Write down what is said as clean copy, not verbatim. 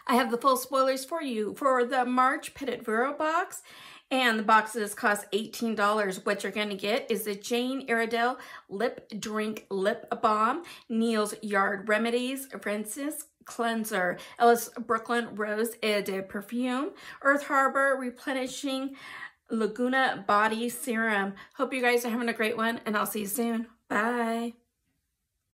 I have the full spoilers for you for the March Petit Vour box. And the boxes cost $18. What you're going to get is the Jane Iredale Lip Drink Lip Balm, Neil's Yard Remedies Rinses Cleanser, Ellis Brooklyn Rose Eau de Perfume, Earth Harbor Replenishing Laguna Body Serum. Hope you guys are having a great one, and I'll see you soon. Bye.